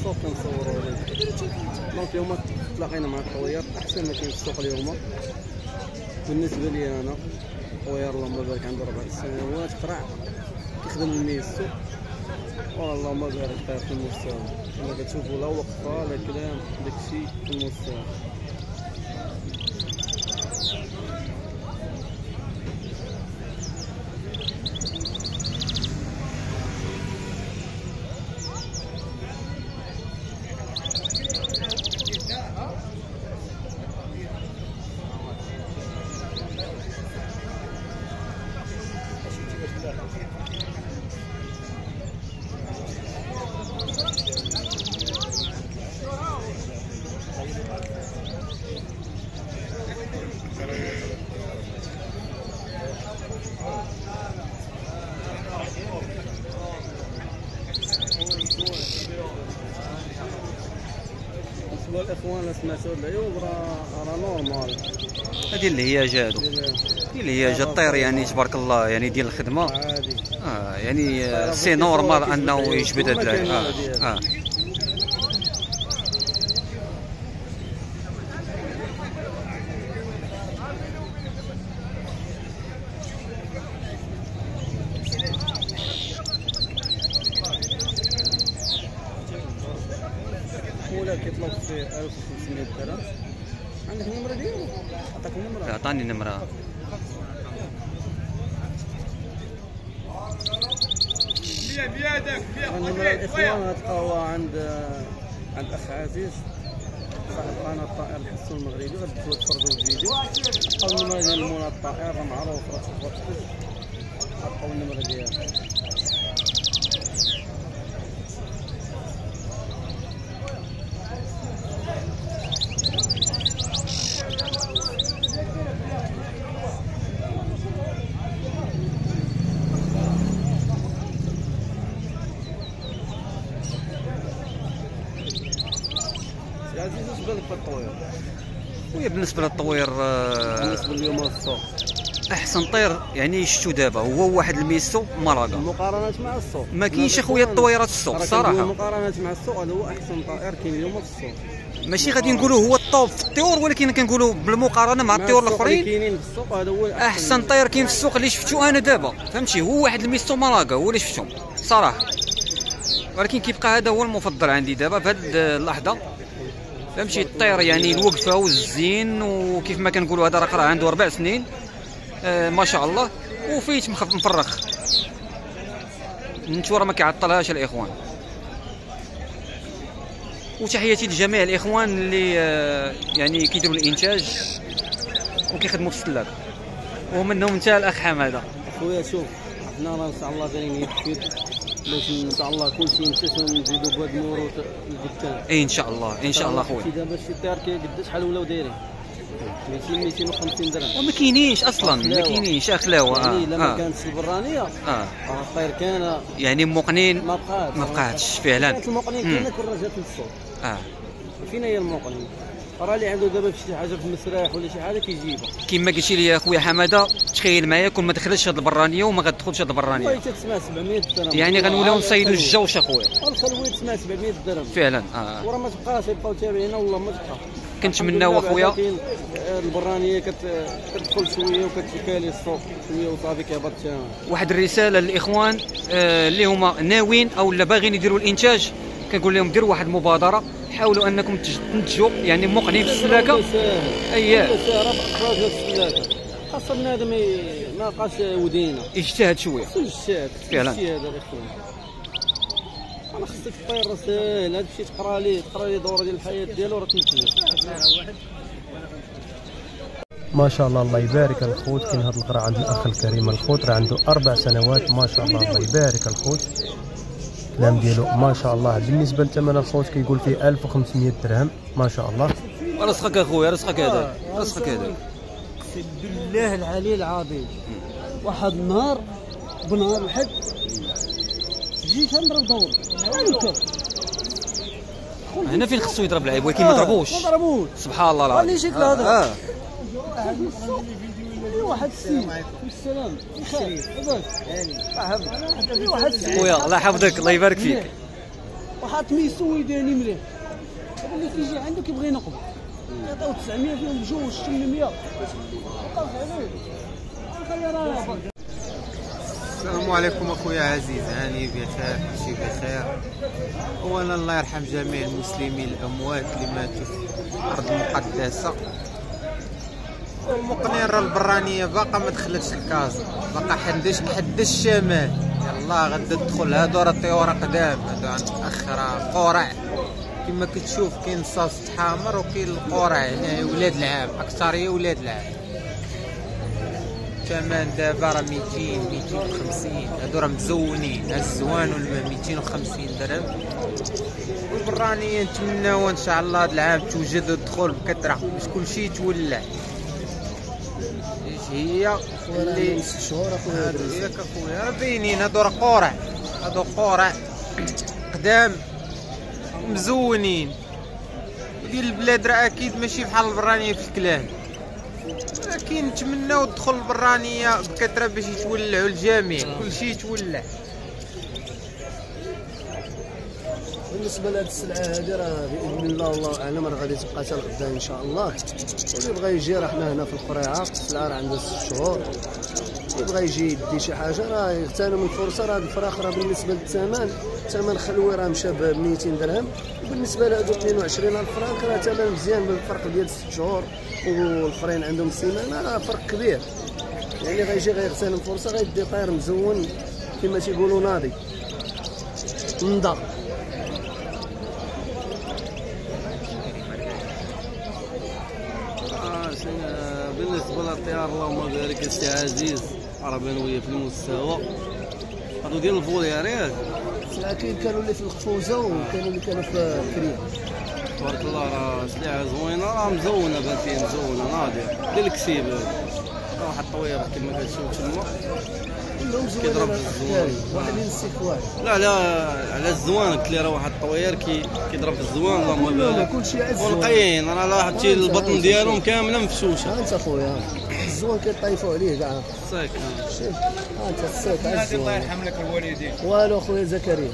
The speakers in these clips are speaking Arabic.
السوق كنصوروا لك. دونك اليوم تلاقينا مع الطوير احسن ما كاين في السوق اليوم بالنسبه لي انا. الطوير اللهم بارك عنده 4 سنوات قرع كيخدم الميسو، اللهم بارك طاير في المستوى كما كتشوفوا، لا وقفه لا كلام، داكشي في المستوى. بالنسبه للاخوان سمعتوا العيوب راه نورمال. هذه اللي هي جادو، اللي هي جا الطير يعني تبارك الله يعني ديال الخدمه عادي. يعني سي نورمال انه يجبد هاد العيوب. ولا كيطلب في 1500 درهم. عندك النمره ديالو؟ عطاك النمره؟ عطاني النمره. النمره الاخوان غتلقاوها عند اخ عزيز صاحب قناه الطائر الحسون المغربي. غتدخلوا تفرجوا الفيديو تلقاو النمره ديال المولى الطائر، راه معروف، راه تشوفوا غتلقاو النمره ديالها. عزيز واش بالك في الطوير؟ وهي بالنسبه للطوير بالنسبه اليوم السوق احسن طير يعني شفتو دابا هو واحد الميسو مراكا. المقارنات مع السوق ما كاينش اخويا الطويرات السوق صراحه. المقارنات مع السوق هذا هو احسن طائر كاين اليوم في السوق. ماشي غادي نقولوا هو الطوب في الطيور، ولكن كنقولوا بالمقارنه مع الطيور الاخرين كاينين في السوق هذا هو احسن طير كاين في السوق اللي شفتو انا دابا، فهمتي؟ هو واحد الميسو مراكا هو اللي شفتو صراحه، ولكن كيبقى هذا هو المفضل عندي دابا في هذه اللحظه، فهمتي؟ الطير يعني الوقفه والزين، وكيف ما كنقولوا هذا راه عنده 4 سنين ما شاء الله، وفيت مفرخ. النتوره ما كيعطلهاش الاخوان. وتحياتي لجميع الاخوان اللي يعني كيديروا الانتاج وكيخدموا في السلاك، ومنهم انت الاخ حماده. خويا شوف، حنا راه ان شاء الله دايرين يكفيد باش ان شاء الله كلشي يمشي ونزيدوا بهاد الموروث لقدام. ان شاء الله ان شاء الله خويا. دابا شي طير قد شحال ولاو دايرين 250 درهم، وما كاينينش اصلا، ما كاينينش اخلاوه. يعني الا ما كانتش البرانيه راه الطير كان يعني مقنين ما بقاتش فعلا. كانت المقنين كاينه كل راه جات للسوق. فين هي المقنين؟ راه اللي عنده دابا شي حاجه في المسراح ولا شي حاجه كيجيبها. كما قلتي لي اخويا حماده، تخيل معايا كون ما دخلتش هاد البرانيه وما غتدخلش هاد البرانيه، والله تسمع 700 درهم، يعني غنوليو نصيدوا الجوش اخويا. الخلوي تسمع 700 درهم فعلا. وراه ما تبقاش، يبقاو تابعين والله ما تبقى. كنتمناو اخويا البرانيه كتدخل شويه وكتكالي السوق شويه وصافي كيهبط. واحد الرساله للاخوان اللي هما ناويين او لا باغيين يديروا الانتاج، كنقول لهم ديروا واحد المبادره، حاولوا انكم تنتجوا يعني مقنين في السلاكه. اييه خاص بنادم ما بقاش ودينا، اجتهد شويه. اجتهد فعلا. هذا الاخوان انا خصك الطير راه ساهل، هذا الشيء تقرا ليه دوره ديال الحياه ديالو راه تنتج. ما شاء الله الله يبارك الخوت. كاين هذا القرع عند الاخ الكريم، الخوت راه عنده 4 سنوات ما شاء الله الله يبارك الخوت. الكلام ديالو ما شاء الله. بالنسبه لثمن الخوت كيقول فيه 1500 درهم ما شاء الله. رزقك اخويا، رزقك هذا، رزقك هذا. اقسم بالله العلي العظيم، واحد النهار بنهار الحد جيت نضرب دور هنا فين خصو يضرب العيب، ولكن ما ضربوش. سبحان الله العظيم. اللي شكل هذا واحد السيد السلام واحد خويا الله يحفظك الله يبارك فيك. وحاط ميسو ويداني مليح. هذا اللي كيجي عنده كيبغي ينقب يعطيو 900 فيهم بجوج 800. السلام عليكم اخويا عزيز، هاني بخير كلشي بخير. اولا الله يرحم جميع المسلمين الاموات اللي ماتوا في الارض المقدسه. المقنيره البرانيه باقا ما دخلتش الكازا، باقا حد الشمال. يلا غدا تدخل. هادو راه طيور قدام، هادو عند الاخ راه قرع كما كتشوف. كاين صاص حامر وكاين القرع، هنا ولاد العام، اكثريه ولاد العام. الثمن دابا راه 250. هادو راه مزونين، الزوان والماء 250 درهم. والبرانيه نتمناو ان شاء الله هاد العام توجد الدخول بكثره باش كلشي يتولع. ايش هي اللي 6 شهور اخويا ياك اخويا؟ راه باينين هادو راه قرع، هادو قرع قدام مزونين. وديال البلاد راه اكيد ماشي بحال البرانيه في الكلام، لكن نتمناو تدخل البرانيه بكثره باش يتولعوا الجميع، كلشي يتولع. بالنسبه لهاد السلعه هذه راه باذن الله والله اعلم راه غادي تبقى حتى لغدا ان شاء الله. واللي بغى يجي راه حنا هنا في القريعه، السلعه راه عندها 6 شهور. اللي بغى يجي يدي شي حاجه راه يغتنم الفرصه. راه هاد الفراخ راه بالنسبه للثمن خلوي راه مشى ب 200 درهم، وبالنسبه لهادو 22,000 فرانك راه ثمن مزيان بالفرق ديال 6 شهور والاخرين عندهم سيمانه. راه فرق كبير يعني. غيجي غيغتنم الفرصه، غيدي طير مزون كما تيقولوا ناضي نضا. بالنسبه للطيار اللهم بارك السي عزيز راه بانوا في المستوى. هادو ديال الفوليرات سلعه كانوا اللي في القفوزه وكانوا اللي كانوا في الكريم. تبارك الله راه سلعه زوينه، راه مزونه بانتين مزونه ناضيه ديال الكسيب. راه واحد الطويره كما كتشوف تما كلهم كيضرب في الزوان. واحد ينسيك واحد. لا على الزوان قلت لي راه واحد الطوير كيضرب في الزوان اللهم بارك. كلشي على الزوان ونقيين راه لاحظتي البطن ديالهم كامله مفشوشه. انت اخويا الزوان كيطيفوا عليه كاع الساك. شوف انت الساك على الزوان. الله يرحم لك الوالدين. والو اخويا زكريا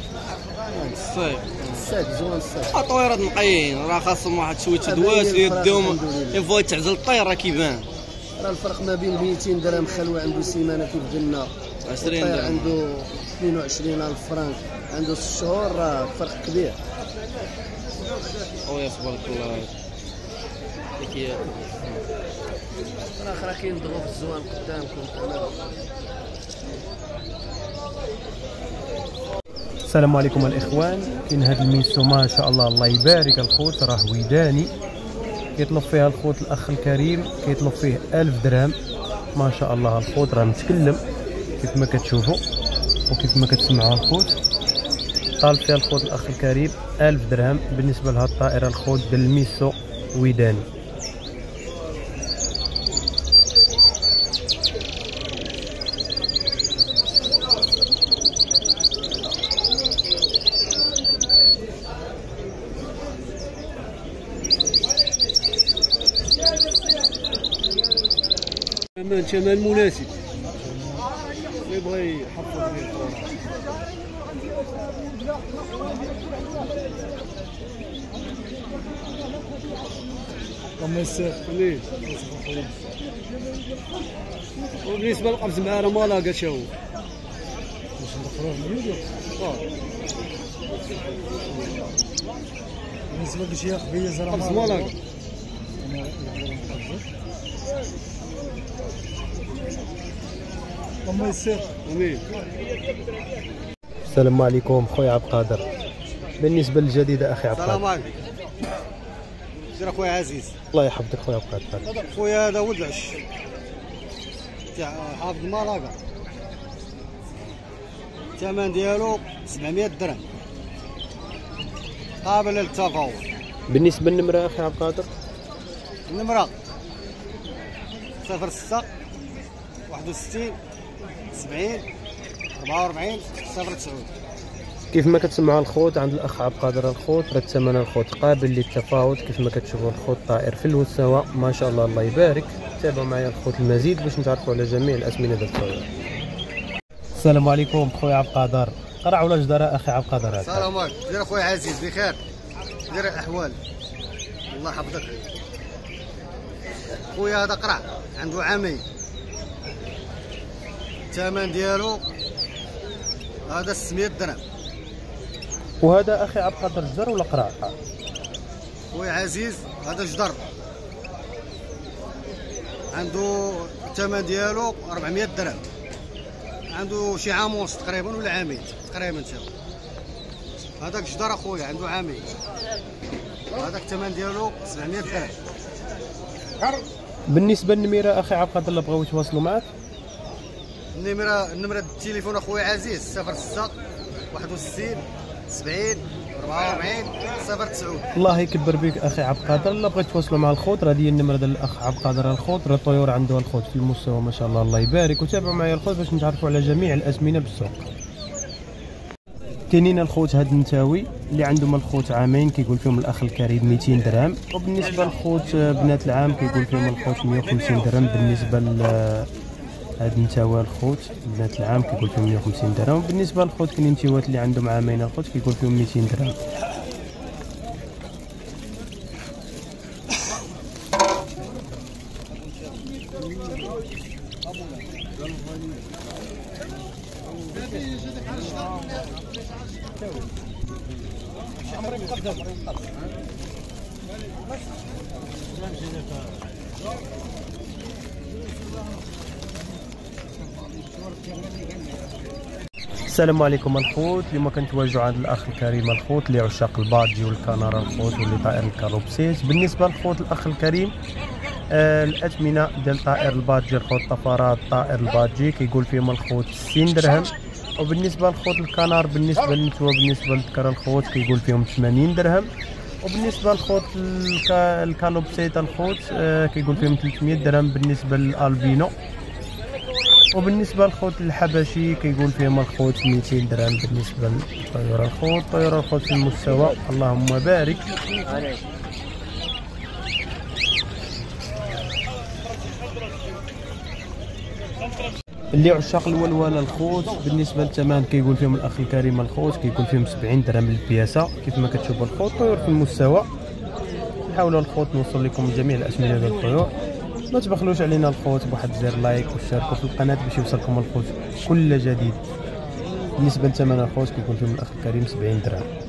الساك زوان الساك. الطويرات نقيين راه خاصهم واحد شويه دوات يديهم يبغوا تعزل الطير راه كيبان. راه الفرق ما بين 200 درهم خلوه عنده سيمانه كيف قلنا 20 درهم عنده 22,000 فرانك عنده 6 شهور، راه فرق كبير. خويا تبارك الله كيف راه كينضغوا في الزوان قدامكم. السلام عليكم الاخوان. كاين هذا الميسو ما شاء الله الله يبارك. الخوت راه ويداني، كيطلب فيها الخوت الاخ الكريم، كيطلب فيه 1000 درهم ما شاء الله. الخوت راه متكلم كيف ما كتشوفوا وكيف ما كتسمعوا. الخوت طالب فيها الخوت الاخ الكريم 1000 درهم بالنسبه لهاد الطائره الخوت ديال الميسو ويداني. ثمن مناسب اللي بغى يحفظ فيه الطيور. وبالنسبه للقفز معاه راه ما لاقاش هو. بالنسبه للشيخ بيز راه ما لاقا. الله يسر. امين. السلام عليكم خويا عبد القادر. بالنسبه للجديده اخي عبد القادر. السلام عليكم. سير اخويا عزيز. الله يحفظك خويا عبد القادر. خويا هذا ولد العش تاع حافظ مالاكا، الثمن ديالو 700 درهم قابل للتفاوض. بالنسبه للنمره اخي عبد القادر، النمره 06 61 70 44 09. كيف ما كتسمعوا الخوت عند الاخ عبد القادر. الخوت راه الثمن الخوت قابل للتفاوض. كيف ما كتشوفوا الخوت طائر في المستوى ما شاء الله الله يبارك. تابعوا معايا الخوت المزيد باش نتعرفوا على جميع الاسمنه ديال الطيور. السلام عليكم خويا عبد القادر. قرع ولا جدارة اخي عبد القادر؟ السلام عليكم. دير اخويا عزيز بخير؟ دير الاحوال؟ الله يحفظك خويا. هذا قرع عنده عامين، الثمن ديالو هذا 600 درهم. وهذا اخي عبد القادر جدر ولا قرع؟ خويا عزيز هذا جدر، عنده الثمن ديالو 400 درهم، عنده شي عام ونص تقريبا ولا عامين تقريبا ان شاء الله. هذاك جدر اخويا عنده عامين، هذاك الثمن ديالو 700 درهم. بالنسبه للنميره اخي عبد القادر اللي بغاو يتواصلوا معك، النمره التليفون اخويا عزيز 06 61 70 44 090. الله يكبر بك اخي عبد القادر. الا بغيت تواصلوا مع الخوت راه هذه النمره ديال الاخ عبد القادر الخوت. راه الطيور عنده الخوت في المستوى ما شاء الله، الله يبارك. وتابعوا معايا الخوت باش نتعرفوا على جميع الازمنه بالسوق. كاينين الخوت هاد النتاوي اللي عندهم الخوت عامين كيقول فيهم الاخ الكريم 200 درهم، وبالنسبه للخوت بنات العام كيقول فيهم الخوت 150 درهم. بالنسبه هاد النتاوى الخوت بنات العام كيقول فيهم 150 درهم، وبالنسبه للخوت كاينين نتيوات اللي عندهم عامين الخوت كيقول فيهم 200 درهم. السلام عليكم الخوت. اليوم كنتواجدوا عند الاخ الكريم الخوت اللي عشاق البادجي والكنار الخوت واللي طائر الكالوبسيس. بالنسبه للخوت الاخ الكريم الاثمنه ديال طائر البادجي الخوت طفرات طائر البادجي كيقول فيهم الخوت 60 درهم، وبالنسبه للخوت الكنار بالنسبه للنتوى بالنسبه للذكر الخوت كيقول فيهم 80 درهم، وبالنسبه للخوت الكالوبسيت الخوت كيقول فيهم 300 درهم بالنسبه للالبينو، وبالنسبه للخوت الحبشي كيقول فيهم الخوت 200 درهم بالنسبه للطيور الخوت. طيور الخوت في المستوى اللهم بارك. اللي عشاق الولوله الخوت بالنسبه للثمن كيقول فيهم الاخ الكريم الخوت كيقول فيهم 70 درهم للبياسه. كيف ما كتشوفوا الخوت طيور في المستوى. نحاولوا الخوت نوصل لكم جميع الاسمنه ديال الطيور. ما تبخلوش علينا الخوت بواحد زر لايك واشتركوا في القناه باش يوصلكم الخوت كل جديد. بالنسبه لثمن الخوت كيقول فيهم الاخ الكريم 70 درهم.